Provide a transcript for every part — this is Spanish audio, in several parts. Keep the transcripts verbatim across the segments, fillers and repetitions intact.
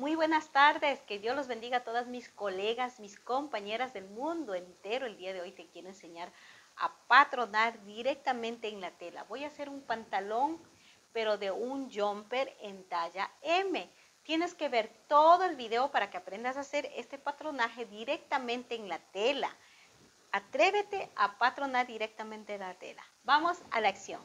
Muy buenas tardes, que Dios los bendiga a todas mis colegas, mis compañeras del mundo entero. El día de hoy te quiero enseñar a patronar directamente en la tela. Voy a hacer un pantalón, pero de un jumper en talla M. Tienes que ver todo el video para que aprendas a hacer este patronaje directamente en la tela. Atrévete a patronar directamente en la tela. Vamos a la acción.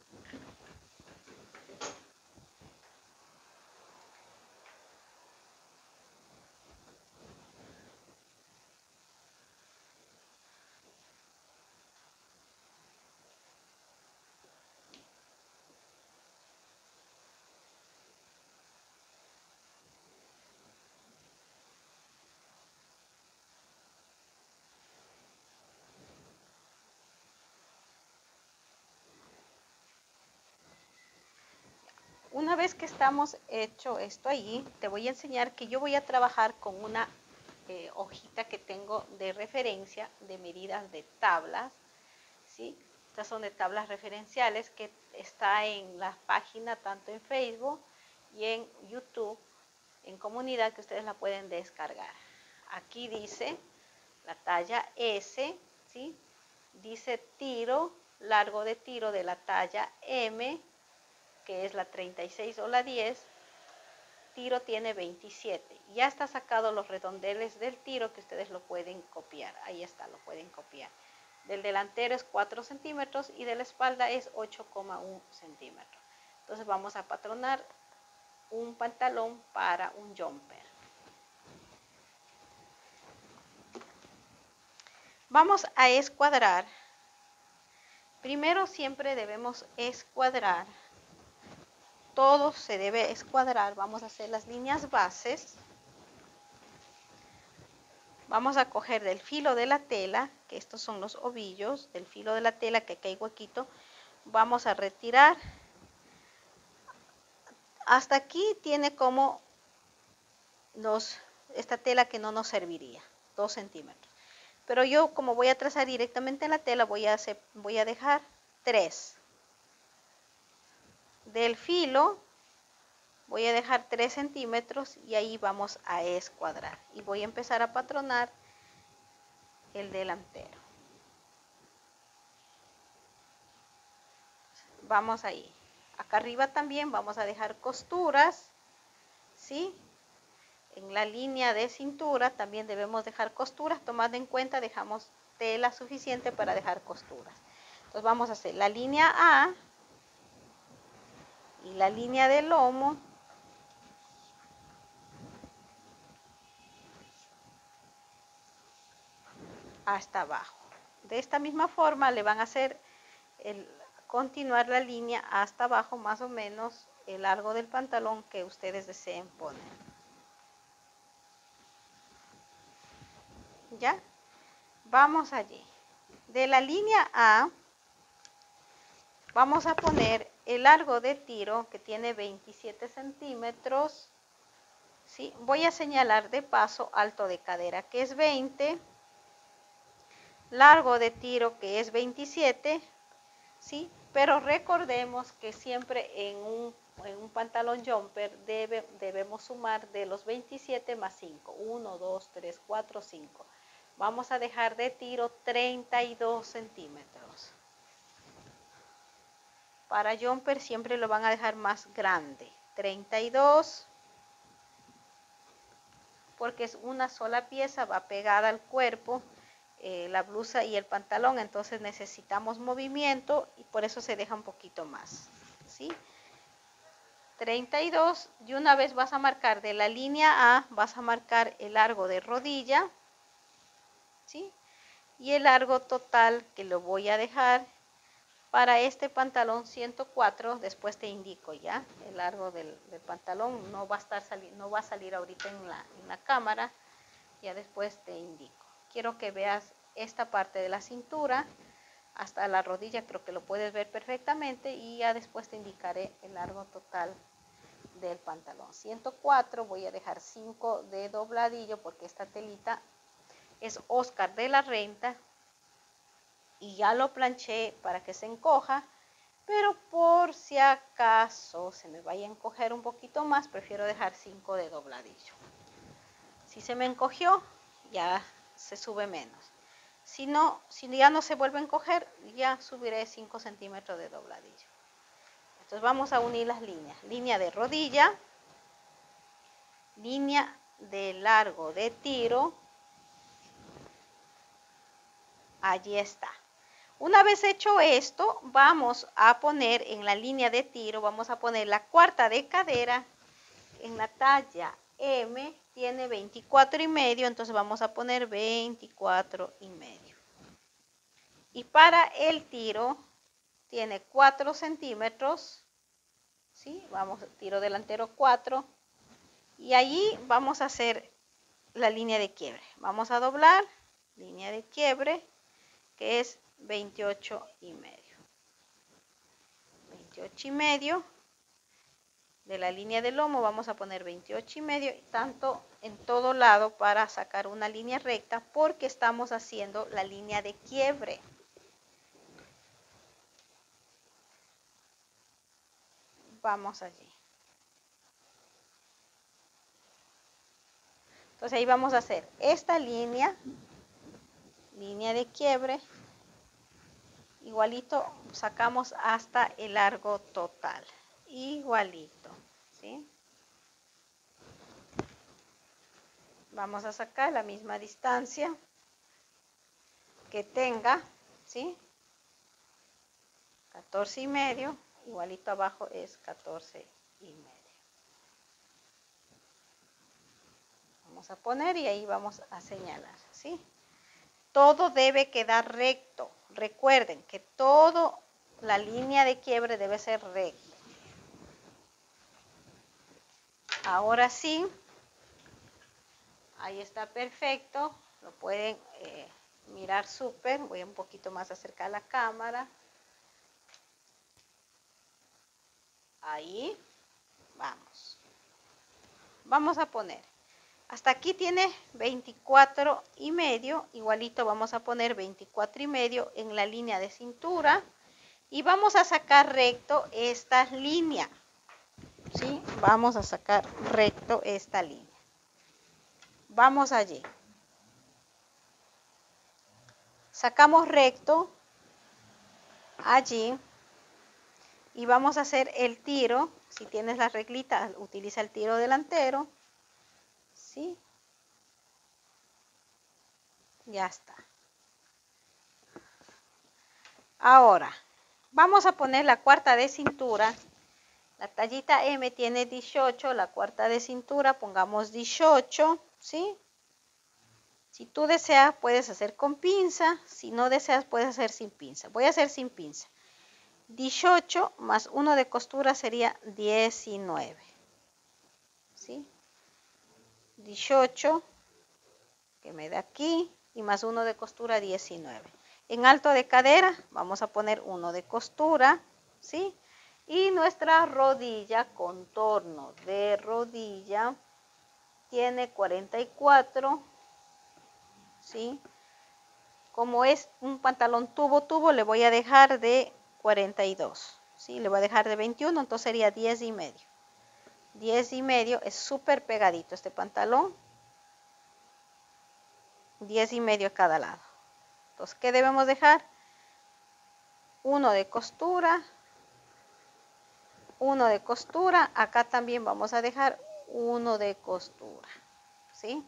Una vez que estamos hecho esto allí, te voy a enseñar que yo voy a trabajar con una eh, hojita que tengo de referencia de medidas de tablas, ¿sí? Estas son de tablas referenciales que está en la página tanto en Facebook y en YouTube, en comunidad, que ustedes la pueden descargar. Aquí dice la talla S, ¿sí? Dice tiro, largo de tiro de la talla M, que es la treinta y seis o la diez, tiro tiene veintisiete. Ya está sacado los redondeles del tiro que ustedes lo pueden copiar. Ahí está, lo pueden copiar. Del delantero es cuatro centímetros y de la espalda es ocho coma uno centímetros. Entonces vamos a patronar un pantalón para un jumper. Vamos a escuadrar. Primero siempre debemos escuadrar. Todo se debe escuadrar. Vamos a hacer las líneas bases. Vamos a coger del filo de la tela, que estos son los ovillos, del filo de la tela, que aquí hay huequito. Vamos a retirar. Hasta aquí tiene como los, esta tela que no nos serviría, dos centímetros. Pero yo, como voy a trazar directamente en la tela, voy a, hacer, voy a dejar tres. Del filo voy a dejar tres centímetros y ahí vamos a escuadrar. Y voy a empezar a patronar el delantero. Vamos ahí. Acá arriba también vamos a dejar costuras, ¿sí? En la línea de cintura también debemos dejar costuras, tomando en cuenta dejamos tela suficiente para dejar costuras. Entonces vamos a hacer la línea A y la línea del lomo. Hasta abajo. De esta misma forma le van a hacer el, continuar la línea hasta abajo, más o menos el largo del pantalón que ustedes deseen poner. ¿Ya? Vamos allí. De la línea A vamos a poner el largo de tiro, que tiene veintisiete centímetros. ¿Sí? Voy a señalar de paso alto de cadera, que es veinte. Largo de tiro, que es veintisiete. ¿Sí? Pero recordemos que siempre en un, en un pantalón jumper debe, debemos sumar de los veintisiete más cinco. uno, dos, tres, cuatro, cinco. Vamos a dejar de tiro treinta y dos centímetros. Para jumper siempre lo van a dejar más grande. treinta y dos. Porque es una sola pieza, va pegada al cuerpo. Eh, la blusa y el pantalón, entonces necesitamos movimiento y por eso se deja un poquito más, ¿sí? treinta y dos, y una vez vas a marcar de la línea A, vas a marcar el largo de rodilla, ¿sí? Y el largo total que lo voy a dejar para este pantalón ciento cuatro, después te indico ya, el largo del, del pantalón no va a estar sali- no va a salir ahorita en la, en la cámara, ya después te indico. Quiero que veas esta parte de la cintura hasta la rodilla, creo que lo puedes ver perfectamente, y ya después te indicaré el largo total del pantalón. ciento cuatro, voy a dejar cinco de dobladillo porque esta telita es Oscar de la Renta y ya lo planché para que se encoja. pero por si acaso se me vaya a encoger un poquito más, prefiero dejar cinco de dobladillo. Si se me encogió, ya se sube menos. Si no, si ya no se vuelve a encoger, ya subiré cinco centímetros de dobladillo. Entonces vamos a unir las líneas. Línea de rodilla, línea de largo de tiro. Allí está. Una vez hecho esto, vamos a poner en la línea de tiro, vamos a poner la cuarta de cadera en la talla M, tiene veinticuatro y medio, entonces vamos a poner veinticuatro y medio. Y para el tiro tiene cuatro centímetros, ¿sí? Vamos, tiro delantero cuatro, y allí vamos a hacer la línea de quiebre. Vamos a doblar, línea de quiebre, que es veintiocho y medio. veintiocho y medio. De la línea del lomo vamos a poner veintiocho y medio, tanto en todo lado para sacar una línea recta, porque estamos haciendo la línea de quiebre. Vamos allí. Entonces ahí vamos a hacer esta línea, línea de quiebre, igualito sacamos hasta el largo total, igualito, ¿sí? Vamos a sacar la misma distancia que tenga, ¿sí? catorce y medio, igualito abajo es catorce y medio. Vamos a poner y ahí vamos a señalar, ¿sí? Todo debe quedar recto. Recuerden que toda la línea de quiebre debe ser recta. Ahora sí, ahí está perfecto. Lo pueden eh, mirar súper. Voy un poquito más acerca de la cámara. Ahí, vamos. Vamos a poner. Hasta aquí tiene veinticuatro y medio, igualito vamos a poner veinticuatro y medio en la línea de cintura y vamos a sacar recto esta línea, ¿sí? Vamos a sacar recto esta línea. Vamos allí. Sacamos recto allí y vamos a hacer el tiro. Si tienes la reglita, utiliza el tiro delantero. ¿Sí? Ya está. Ahora, vamos a poner la cuarta de cintura. La tallita M tiene dieciocho, la cuarta de cintura pongamos dieciocho, ¿sí? Si tú deseas, puedes hacer con pinza. Si no deseas, puedes hacer sin pinza. Voy a hacer sin pinza. dieciocho más uno de costura sería diecinueve. ¿Sí? dieciocho, que me da aquí, y más uno de costura, diecinueve. En alto de cadera vamos a poner uno de costura, ¿sí? Y nuestra rodilla, contorno de rodilla, tiene cuarenta y cuatro, ¿sí? Como es un pantalón tubo tubo, le voy a dejar de cuarenta y dos, ¿sí? Le voy a dejar de veintiuno, entonces sería diez y medio. diez y medio, es súper pegadito este pantalón. diez y medio a cada lado. Entonces, ¿qué debemos dejar? Uno de costura, uno de costura, acá también vamos a dejar uno de costura, ¿sí?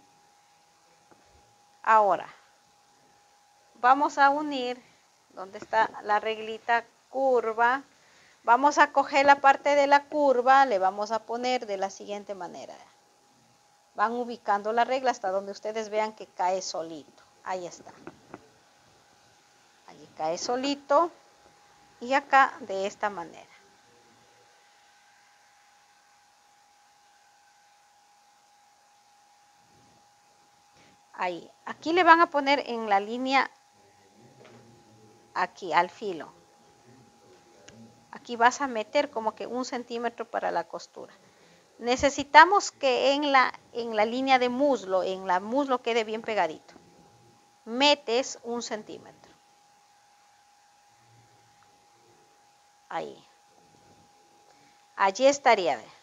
Ahora, vamos a unir donde está la reglita curva, vamos a coger la parte de la curva, le vamos a poner de la siguiente manera. Van ubicando la regla hasta donde ustedes vean que cae solito, ahí está. Allí cae solito y acá de esta manera. Ahí, aquí le van a poner en la línea, aquí al filo. Aquí vas a meter como que un centímetro para la costura. Necesitamos que en la, en la línea de muslo, en la muslo quede bien pegadito. Metes un centímetro. ahí. Allí estaría, ¿ve?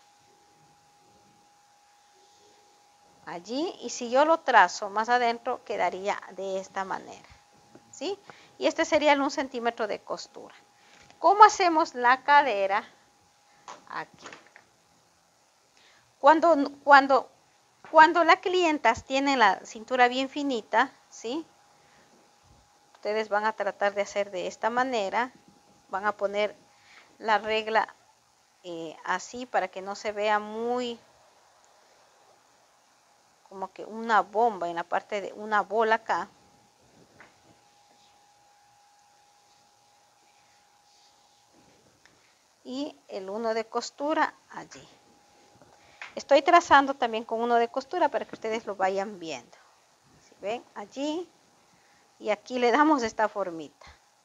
Allí, y si yo lo trazo más adentro, quedaría de esta manera, ¿sí? Y este sería el un centímetro de costura. ¿Cómo hacemos la cadera? Aquí. Cuando, cuando, cuando la clienta tiene la cintura bien finita, ¿sí? Ustedes van a tratar de hacer de esta manera, van a poner la regla eh, así para que no se vea muy como que una bomba en la parte de una bola acá. Y el uno de costura allí. Estoy trazando también con uno de costura para que ustedes lo vayan viendo. ¿Sí ven? Allí y aquí le damos esta formita.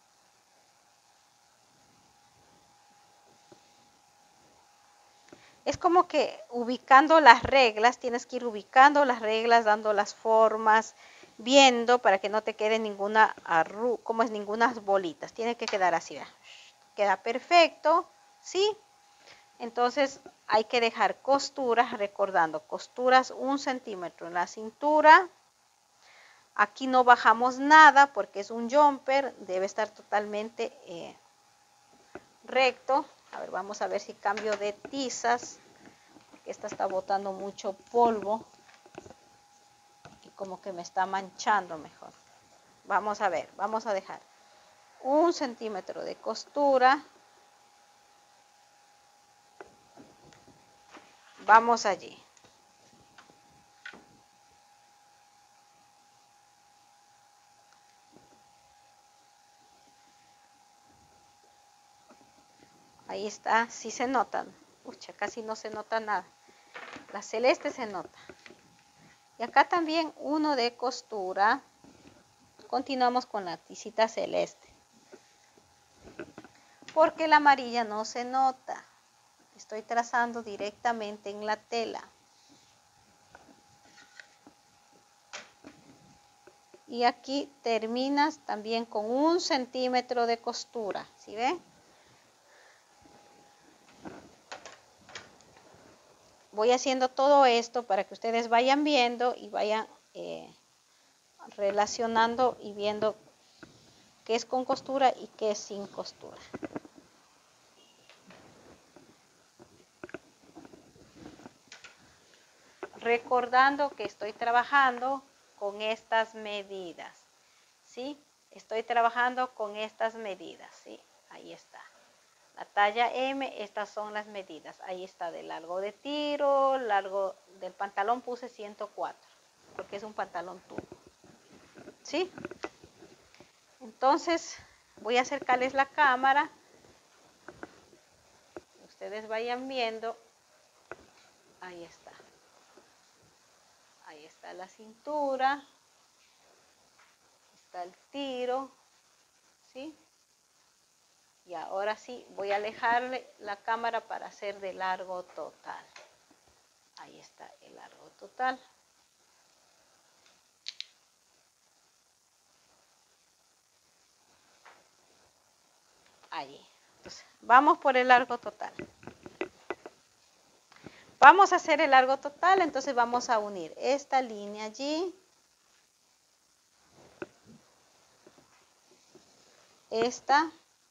Es como que ubicando las reglas, tienes que ir ubicando las reglas, dando las formas, viendo para que no te quede ninguna arruga, como es ninguna bolitas. Tiene que quedar así, ¿verdad? Queda perfecto, ¿sí? Entonces hay que dejar costuras, recordando, costuras un centímetro en la cintura. Aquí no bajamos nada porque es un jumper, debe estar totalmente eh, recto. A ver, vamos a ver si cambio de tizas, porque esta está botando mucho polvo y como que me está manchando mejor. Vamos a ver, vamos a dejar un centímetro de costura. Vamos allí. Ahí está, sí se notan. Ucha, casi no se nota nada. La celeste se nota. Y acá también uno de costura. Continuamos con la tisita celeste. Porque la amarilla no se nota. Estoy trazando directamente en la tela. Y aquí terminas también con un centímetro de costura. ¿Sí ven? Voy haciendo todo esto para que ustedes vayan viendo y vayan eh, relacionando y viendo qué es con costura y qué es sin costura. Recordando que estoy trabajando con estas medidas, ¿sí? Estoy trabajando con estas medidas, ¿sí? Ahí está. La talla M, estas son las medidas. Ahí está de largo de tiro, largo del pantalón puse ciento cuatro, porque es un pantalón tubo, ¿sí? Entonces, voy a acercarles la cámara. Ustedes vayan viendo. Ahí está. Ahí está la cintura. Está el tiro, ¿sí? Y ahora sí, voy a alejarle la cámara para hacer de largo total. Ahí está el largo total. Allí. Entonces, vamos por el largo total. Vamos a hacer el largo total, entonces vamos a unir esta línea allí. Esta.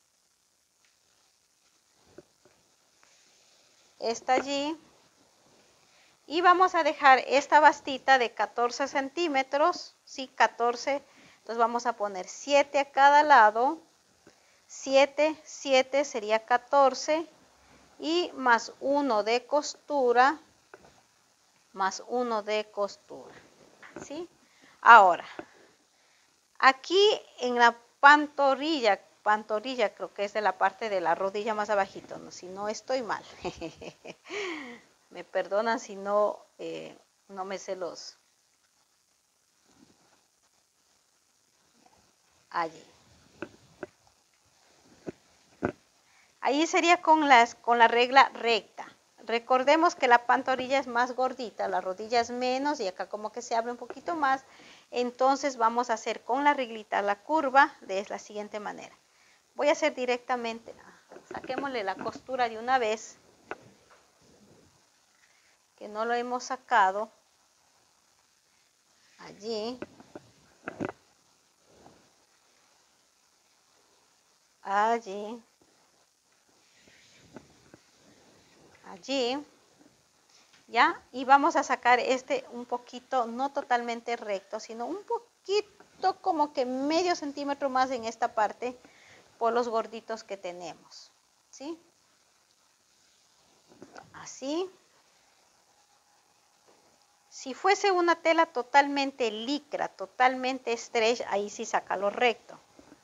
Esta allí. Y vamos a dejar esta bastita de catorce centímetros, ¿sí? catorce. Entonces vamos a poner siete a cada lado. siete, siete sería catorce. Y más uno de costura. Más uno de costura. ¿Sí? Ahora, aquí en la pantorrilla, pantorrilla creo que es de la parte de la rodilla más abajito, ¿no? Si no estoy mal. Me perdonan si no, eh, no me sé los. Allí. Ahí sería con, las, con la regla recta. Recordemos que la pantorrilla es más gordita, la rodilla es menos y acá como que se abre un poquito más. Entonces vamos a hacer con la reglita la curva de la siguiente manera. Voy a hacer directamente, Saquémosle la costura de una vez, que no lo hemos sacado. Allí. Allí. Allí. ¿Ya? Y vamos a sacar este un poquito, no totalmente recto, sino un poquito como que medio centímetro más en esta parte por los gorditos que tenemos, ¿sí? Así. Si fuese una tela totalmente licra, totalmente stretch, ahí sí sácalo recto.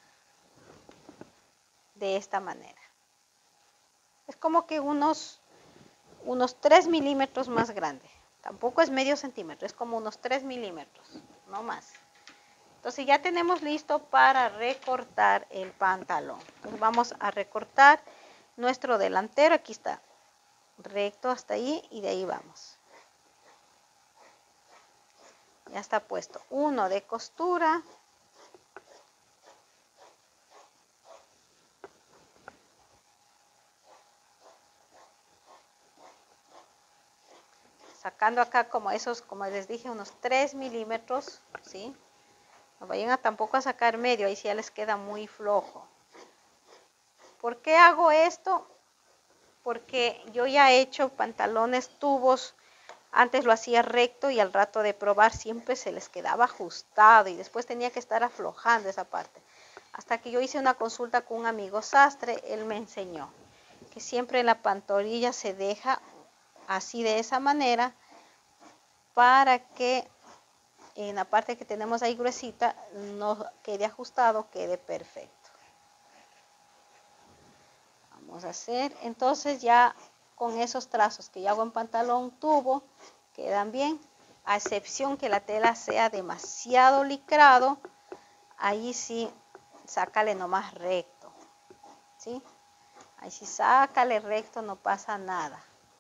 De esta manera. Es como que unos unos tres milímetros más grande. Tampoco es medio centímetro, es como unos tres milímetros, no más. Entonces ya tenemos listo para recortar el pantalón. Entonces vamos a recortar nuestro delantero, aquí está, recto hasta ahí y de ahí vamos. Ya está puesto uno de costura. Sacando acá como esos, como les dije, unos tres milímetros, ¿sí? No vayan a tampoco a sacar medio, ahí sí ya les queda muy flojo. ¿Por qué hago esto? Porque yo ya he hecho pantalones tubos, antes lo hacía recto y al rato de probar siempre se les quedaba ajustado y después tenía que estar aflojando esa parte. Hasta que yo hice una consulta con un amigo sastre, él me enseñó que siempre la pantorrilla se deja así de esa manera para que en la parte que tenemos ahí gruesita no quede ajustado, quede perfecto. Vamos a hacer entonces ya con esos trazos que yo hago en pantalón tubo, quedan bien, a excepción que la tela sea demasiado licrado, ahí sí sácale nomás recto, ¿sí? Ahí sí sácale recto, no pasa nada.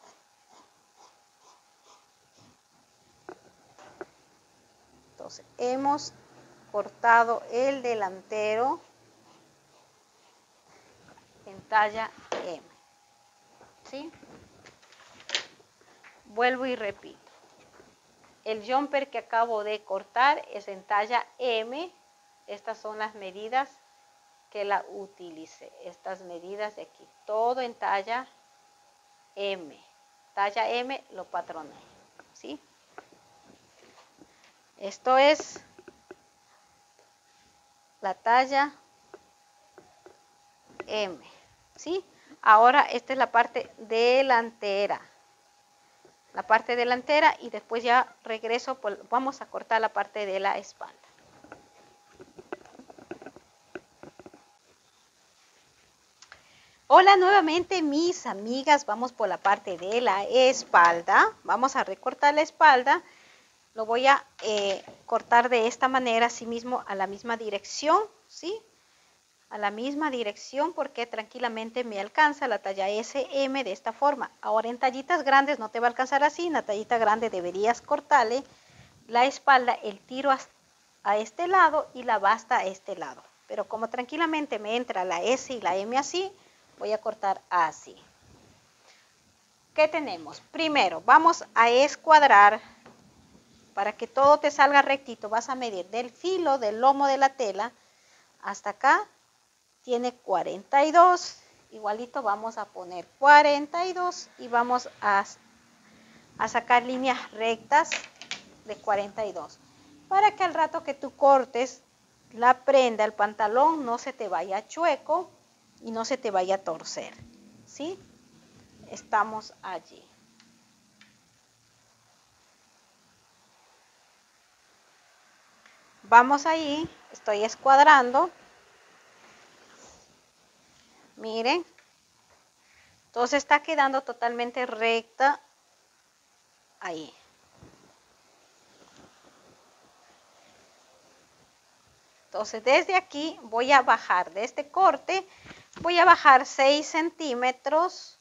Entonces hemos cortado el delantero en talla M, ¿sí? Vuelvo y repito. El jumper que acabo de cortar es en talla M. Estas son las medidas que la utilicé. Estas medidas de aquí. Todo en talla M. Talla M lo patroné, ¿sí? Esto es la talla M, ¿sí? Ahora esta es la parte delantera. La parte delantera y después ya regreso, pues vamos a cortar la parte de la espalda. Hola nuevamente mis amigas, vamos por la parte de la espalda, vamos a recortar la espalda, lo voy a eh, cortar de esta manera, así mismo a la misma dirección, ¿sí? A la misma dirección porque tranquilamente me alcanza la talla ese eme de esta forma. Ahora en tallitas grandes no te va a alcanzar así, en la tallita grande deberías cortarle la espalda, el tiro a este lado y la basta a este lado. Pero como tranquilamente me entra la S y la M así, voy a cortar así. ¿Qué tenemos? Primero vamos a escuadrar para que todo te salga rectito. Vas a medir del filo del lomo de la tela hasta acá. Tiene cuarenta y dos, igualito vamos a poner cuarenta y dos y vamos a, a sacar líneas rectas de cuarenta y dos para que al rato que tú cortes la prenda, el pantalón, no se te vaya chueco y no se te vaya a torcer, ¿sí? Estamos allí. Vamos ahí, estoy escuadrando. Miren, entonces está quedando totalmente recta ahí. Entonces desde aquí voy a bajar de este corte, voy a bajar seis centímetros.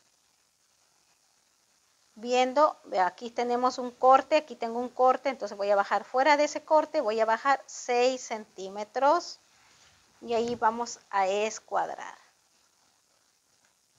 Viendo, aquí tenemos un corte, aquí tengo un corte, entonces voy a bajar fuera de ese corte, voy a bajar seis centímetros y ahí vamos a escuadrar.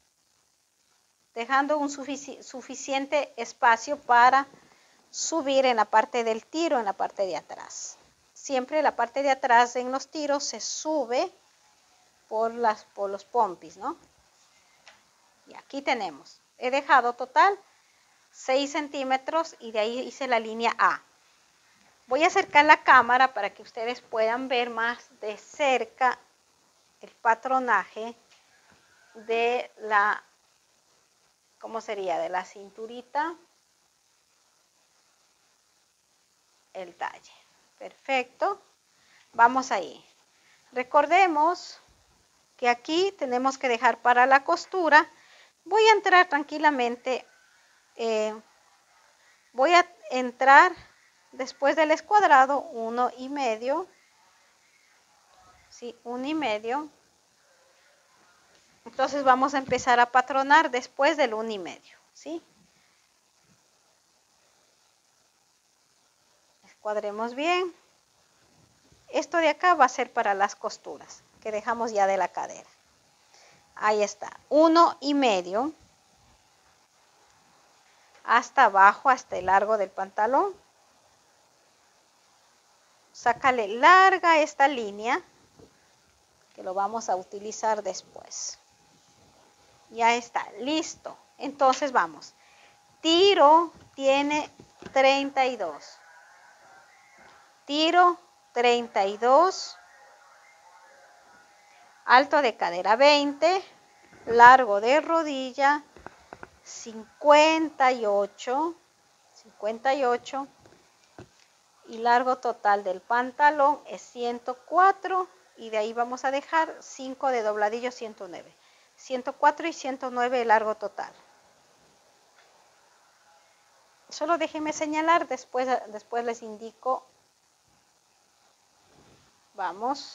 dejando un sufici suficiente espacio para subir en la parte del tiro, en la parte de atrás. Siempre la parte de atrás en los tiros se sube por, las, por los pompis, ¿no? Y aquí tenemos, he dejado total seis centímetros y de ahí hice la línea A. Voy a acercar la cámara para que ustedes puedan ver más de cerca el patronaje de la, ¿cómo sería? De la cinturita, el talle. Perfecto. Vamos ahí. Recordemos que aquí tenemos que dejar para la costura. Voy a entrar tranquilamente, eh, voy a entrar después del escuadrado uno y medio, sí, uno y medio. Entonces vamos a empezar a patronar después del uno y medio, ¿sí? Escuadremos bien. Esto de acá va a ser para las costuras que dejamos ya de la cadera. Ahí está, uno y medio hasta abajo, hasta el largo del pantalón. Sácale larga esta línea que lo vamos a utilizar después. Ya está, listo. Entonces vamos. Tiro tiene treinta y dos. Tiro treinta y dos. Alto de cadera veinte. Largo de rodilla cincuenta y ocho. cincuenta y ocho. Y largo total del pantalón es ciento cuatro. Y de ahí vamos a dejar cinco de dobladillo, ciento nueve. ciento cuatro y ciento nueve el largo total. Solo déjenme señalar, después, después les indico. Vamos.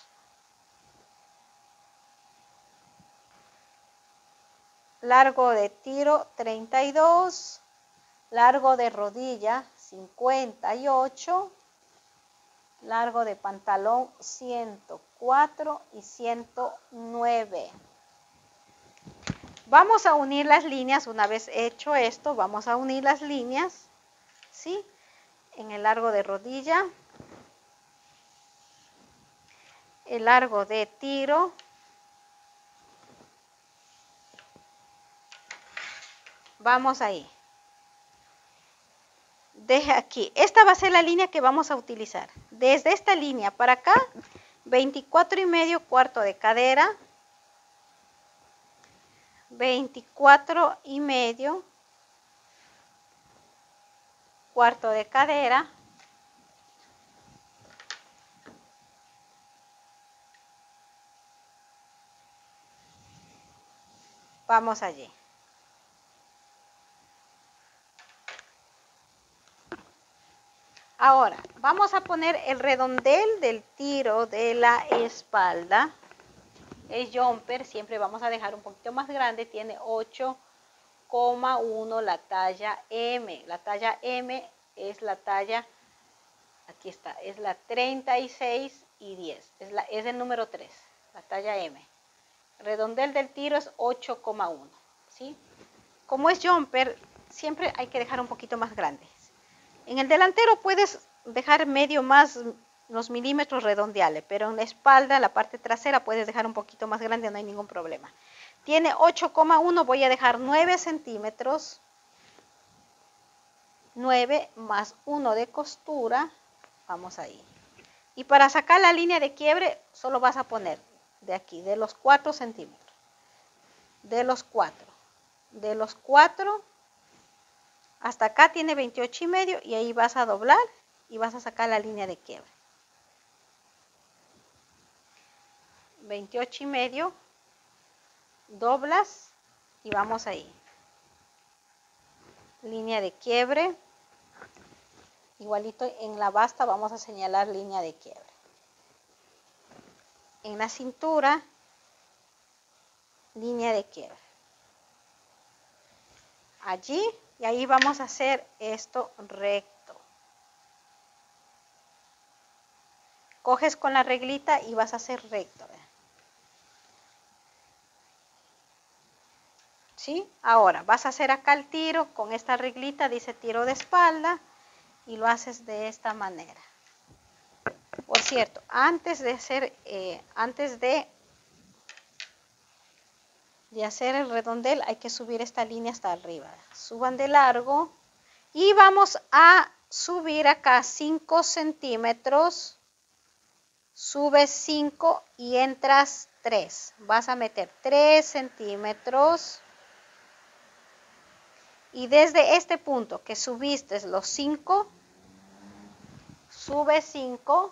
Largo de tiro treinta y dos. Largo de rodilla cincuenta y ocho. Largo de pantalón ciento cuatro y ciento nueve. Vamos a unir las líneas. Una vez hecho esto, vamos a unir las líneas, ¿sí? En el largo de rodilla, el largo de tiro, vamos ahí. Deja aquí, esta va a ser la línea que vamos a utilizar. Desde esta línea para acá, veinticuatro y medio cuarto de cadera, veinticuatro y medio cuarto de cadera, vamos allí. Ahora, vamos a poner el redondel del tiro de la espalda. El jumper siempre vamos a dejar un poquito más grande, tiene ocho coma uno la talla M. La talla M es la talla, aquí está, es la treinta y seis y diez, es, la, es el número tres, la talla M. Redondel del tiro es ocho coma uno, ¿sí? Como es jumper, siempre hay que dejar un poquito más grande. En el delantero puedes dejar medio más los milímetros redondeales, pero en la espalda, la parte trasera, puedes dejar un poquito más grande, no hay ningún problema. Tiene ocho coma uno, voy a dejar nueve centímetros, nueve más uno de costura, vamos ahí. Y para sacar la línea de quiebre, solo vas a poner de aquí, de los cuatro centímetros, de los cuatro, de los cuatro, hasta acá tiene veintiocho y medio y ahí vas a doblar y vas a sacar la línea de quiebre. veintiocho y medio, doblas y vamos ahí. Línea de quiebre. Igualito en la basta vamos a señalar línea de quiebre. En la cintura, línea de quiebre. Allí, y ahí vamos a hacer esto recto. Coges con la reglita y vas a hacer recto. ¿sí? Ahora vas a hacer acá el tiro con esta reglita, dice tiro de espalda, y lo haces de esta manera. Por cierto, antes de hacer, eh, antes de, de hacer el redondel hay que subir esta línea hasta arriba. Suban de largo y vamos a subir acá cinco centímetros. Subes cinco y entras tres. Vas a meter tres centímetros. Y desde este punto que subiste los cinco, subes cinco,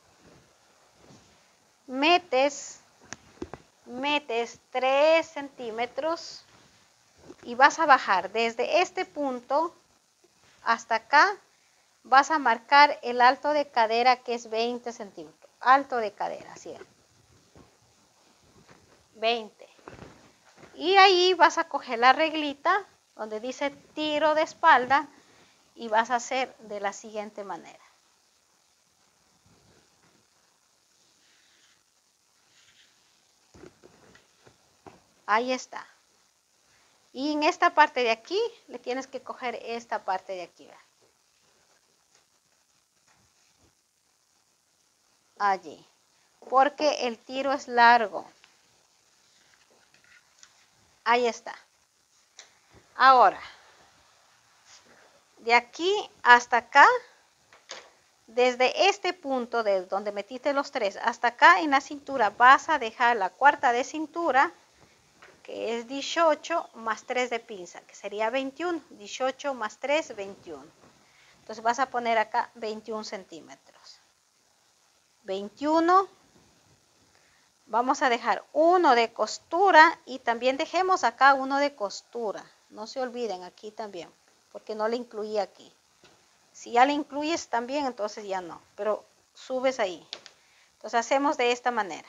metes, metes tres centímetros y vas a bajar desde este punto hasta acá. Vas a marcar el alto de cadera que es veinte centímetros. Alto de cadera, así es. veinte. Y ahí vas a coger la reglita donde dice tiro de espalda y vas a hacer de la siguiente manera. Ahí está. Y en esta parte de aquí le tienes que coger esta parte de aquí. ¿Ve? Allí. Porque el tiro es largo. Ahí está. Ahora, de aquí hasta acá, desde este punto de donde metiste los tres hasta acá en la cintura, vas a dejar la cuarta de cintura, que es dieciocho más tres de pinza, que sería veintiuno. dieciocho más tres, veintiuno. Entonces vas a poner acá veintiún centímetros. veintiuno. Vamos a dejar uno de costura y también dejemos acá uno de costura. No se olviden aquí también, porque no le incluí aquí. Si ya le incluyes también, entonces ya no, pero subes ahí. Entonces hacemos de esta manera.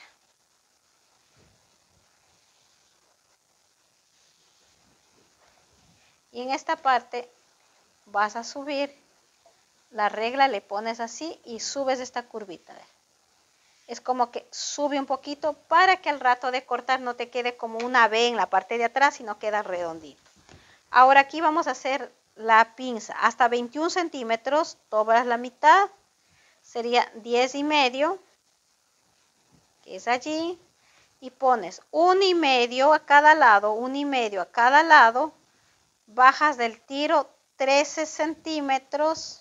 Y en esta parte vas a subir, la regla le pones así y subes esta curvita. Es como que sube un poquito para que al rato de cortar no te quede como una V en la parte de atrás, sino queda redondito. Ahora aquí vamos a hacer la pinza. Hasta veintiún centímetros, doblas la mitad, sería diez y medio, que es allí, y pones un y medio a cada lado, un y medio a cada lado, bajas del tiro trece centímetros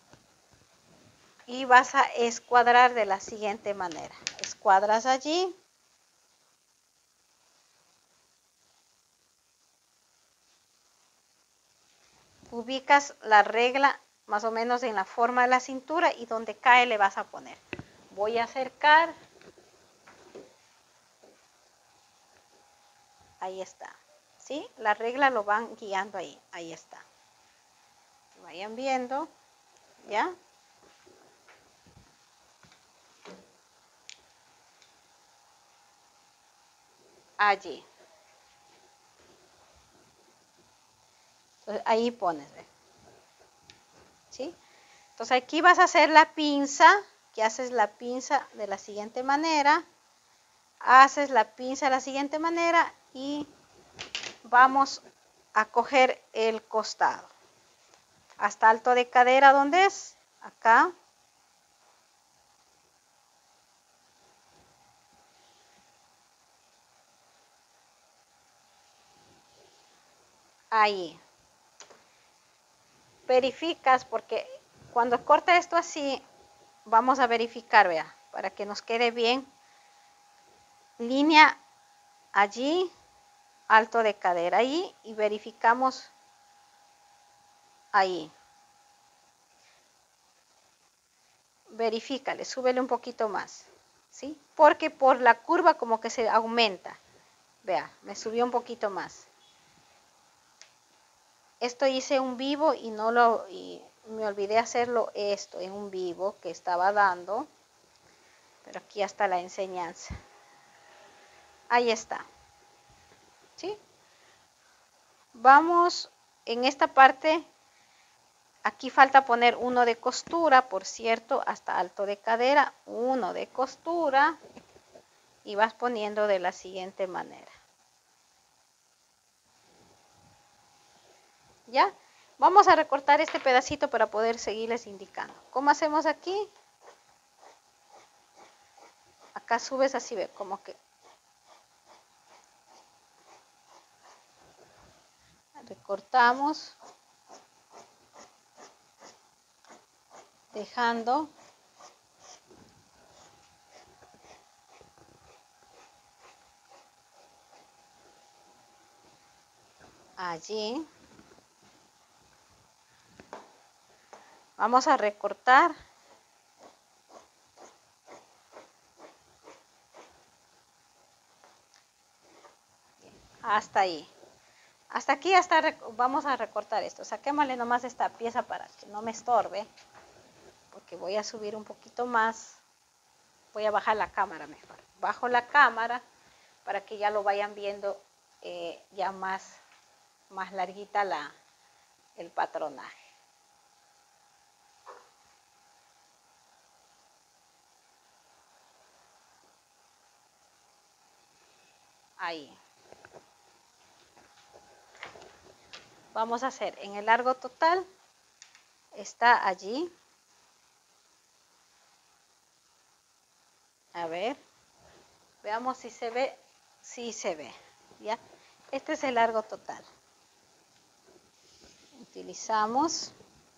y vas a escuadrar de la siguiente manera. Escuadras allí. Ubicas la regla más o menos en la forma de la cintura y donde cae le vas a poner. Voy a acercar. Ahí está. ¿Sí? La regla lo van guiando ahí. Ahí está. Vayan viendo. ¿Ya? Allí. Entonces, ahí pones. ¿Ve? ¿Sí? Entonces aquí vas a hacer la pinza, que haces la pinza de la siguiente manera. Haces la pinza de la siguiente manera y vamos a coger el costado. Hasta alto de cadera, ¿dónde es? Acá. Ahí. Verificas porque cuando corta esto así, vamos a verificar, vea, para que nos quede bien. Línea allí, alto de cadera ahí y verificamos ahí. Verifícale, súbele un poquito más, ¿sí? Porque por la curva como que se aumenta. Vea, me subió un poquito más. Esto hice un vivo y no lo y me olvidé hacerlo esto en un vivo que estaba dando, pero aquí está la enseñanza. Ahí está. ¿Sí? Vamos en esta parte, aquí falta poner uno de costura, por cierto, hasta alto de cadera, uno de costura y vas poniendo de la siguiente manera. ¿Ya? Vamos a recortar este pedacito para poder seguirles indicando. ¿Cómo hacemos aquí? Acá subes así, ve, como que recortamos, dejando allí. Vamos a recortar hasta ahí. Hasta aquí hasta vamos a recortar esto. Saquémosle nomás esta pieza para que no me estorbe, porque voy a subir un poquito más. Voy a bajar la cámara mejor. Bajo la cámara para que ya lo vayan viendo eh, ya más, más larguita la, el patronaje. Ahí. Vamos a hacer en el largo total, está allí. A ver, veamos si se ve. Sí se ve, ¿ya? Este es el largo total. Utilizamos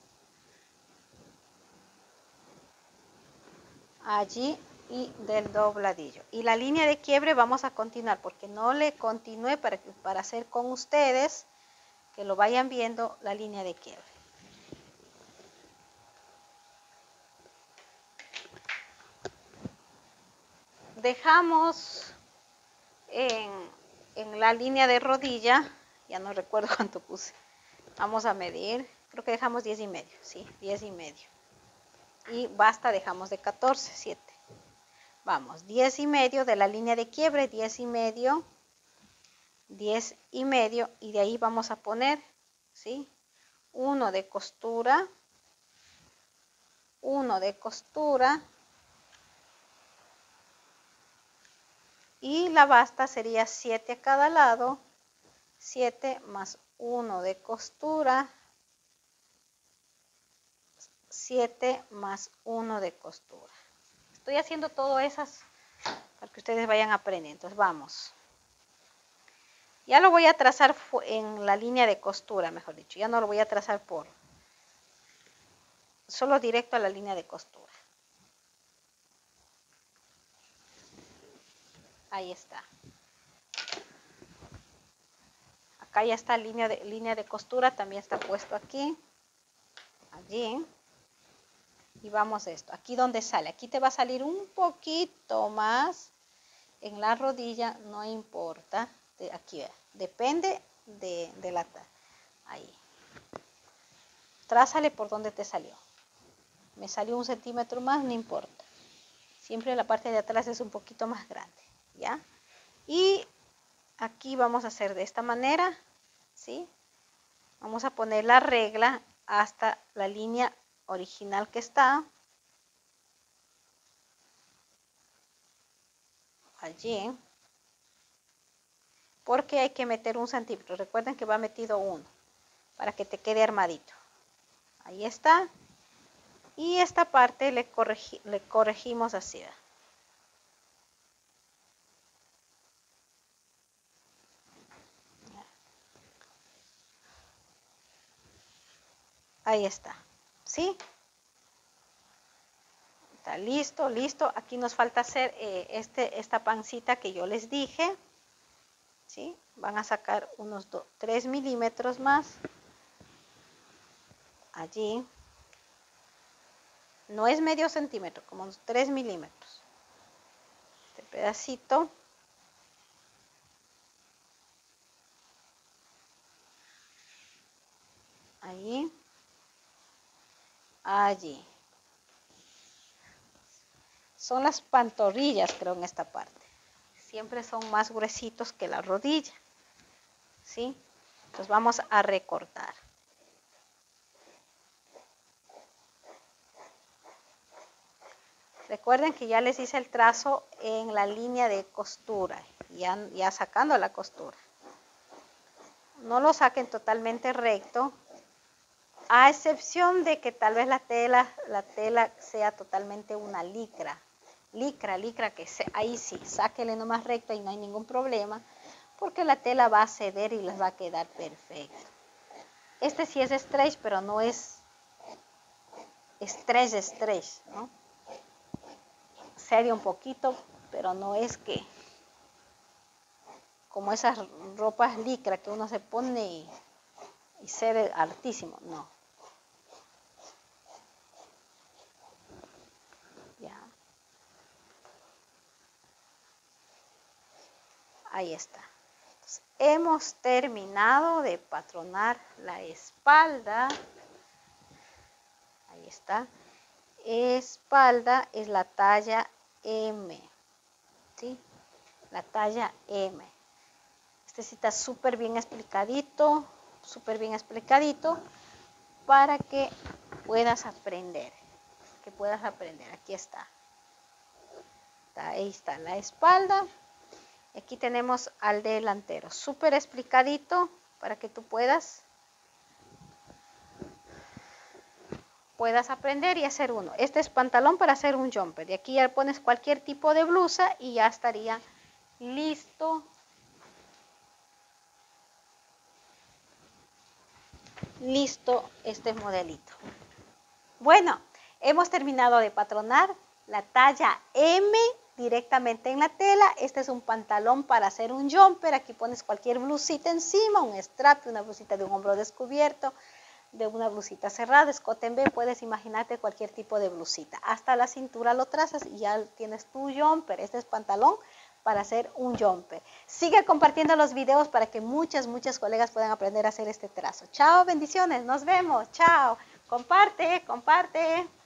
allí y del dobladillo. Y la línea de quiebre vamos a continuar, porque no le continúe para, para hacer con ustedes, que lo vayan viendo la línea de quiebre. Dejamos en, en la línea de rodilla, ya no recuerdo cuánto puse, vamos a medir, creo que dejamos diez y medio, sí, diez y medio. Y basta, dejamos de catorce, siete. Vamos, diez y medio de la línea de quiebre, diez y medio, diez y medio, y de ahí vamos a poner, ¿sí? uno de costura, uno de costura, y la basta sería siete a cada lado, siete más uno de costura, siete más uno de costura. Estoy haciendo todo esas para que ustedes vayan aprendiendo. Entonces vamos. Ya lo voy a trazar en la línea de costura, mejor dicho. Ya no lo voy a trazar por, solo directo a la línea de costura. Ahí está. Acá ya está línea de, línea de costura, también está puesto aquí. Allí. Y vamos a esto. Aquí donde sale. Aquí te va a salir un poquito más. En la rodilla, no importa. De aquí, depende de, de la... Ahí. Trázale por donde te salió. Me salió un centímetro más, no importa. Siempre la parte de atrás es un poquito más grande, ¿ya? Y aquí vamos a hacer de esta manera, ¿sí? Vamos a poner la regla hasta la línea original que está. Allí. Porque hay que meter un centímetro. Recuerden que va metido uno, para que te quede armadito. Ahí está. Y esta parte le, corregi, le corregimos así. ¿Ve? Ahí está. ¿Sí? Está listo, listo. Aquí nos falta hacer eh, este, esta pancita que yo les dije. ¿Sí? Van a sacar unos tres milímetros más. Allí. No es medio centímetro, como unos tres milímetros. Este pedacito. Ahí. Allí. Son las pantorrillas, creo, en esta parte. Siempre son más gruesitos que la rodilla. ¿Sí? Entonces vamos a recortar. Recuerden que ya les hice el trazo en la línea de costura, ya, ya sacando la costura. no lo saquen totalmente recto, a excepción de que tal vez la tela, la tela sea totalmente una licra. Licra, licra, que se, ahí sí, sáquenle nomás recto y no hay ningún problema, porque la tela va a ceder y les va a quedar perfecto. Este sí es stretch, pero no es stretch, stretch, ¿no? Seria un poquito, pero no es que como esas ropas licra que uno se pone y, y cede altísimo, no. Ya. Ahí está. Entonces, hemos terminado de patronar la espalda. Ahí está. Espalda es la talla M. ¿Sí? La talla M. Este sí está súper bien explicadito, súper bien explicadito para que puedas aprender. Que puedas aprender. Aquí está. Ahí está la espalda. Aquí tenemos al delantero, súper explicadito para que tú puedas, puedas aprender y hacer uno. Este es pantalón para hacer un jumper. De aquí ya pones cualquier tipo de blusa y ya estaría listo. Listo este modelito. Bueno, hemos terminado de patronar la talla M directamente en la tela. Este es un pantalón para hacer un jumper. Aquí pones cualquier blusita encima, un strap, una blusita de un hombro descubierto, de una blusita cerrada, escote en V, puedes imaginarte cualquier tipo de blusita. Hasta la cintura lo trazas y ya tienes tu jumper. Este es pantalón para hacer un jumper. Sigue compartiendo los videos para que muchas, muchas colegas puedan aprender a hacer este trazo. Chao, bendiciones, nos vemos, chao. Comparte, comparte.